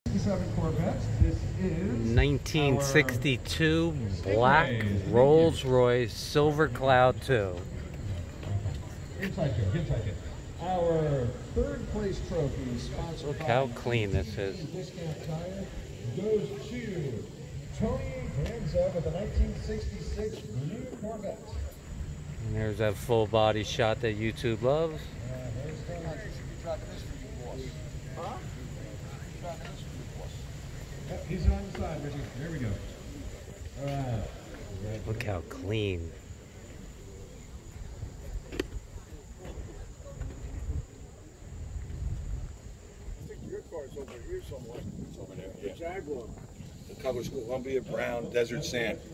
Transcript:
Corvettes. This is 1962 black Rolls-Royce Silver Cloud 2. Hitchhiker. Our third place trophy, sponsored Look how clean this is. Discount Tire, goes to Tony Danza with the 1966 blue Corvette. And there's that full body shot that YouTube loves. He's on the side, Richie. There we go. All right. Look how clean. I think your car's over here somewhere. It's over there. Yeah. The Jaguar. The color's Columbia Brown Desert Sand.